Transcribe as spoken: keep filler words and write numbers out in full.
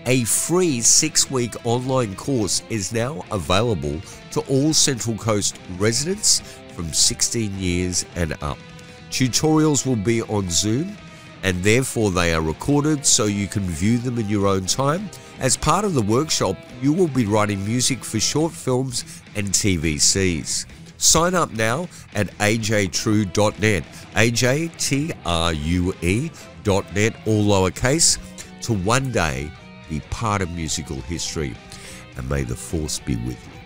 A free six-week online course is now available to all Central Coast residents from sixteen years and up. Tutorials will be on Zoom, and therefore they are recorded so you can view them in your own time. As part of the workshop, you will be writing music for short films and T V Cs. Sign up now at a j true dot net, A J T R U E dot net, all lowercase, to one day be part of musical history. And may the force be with you.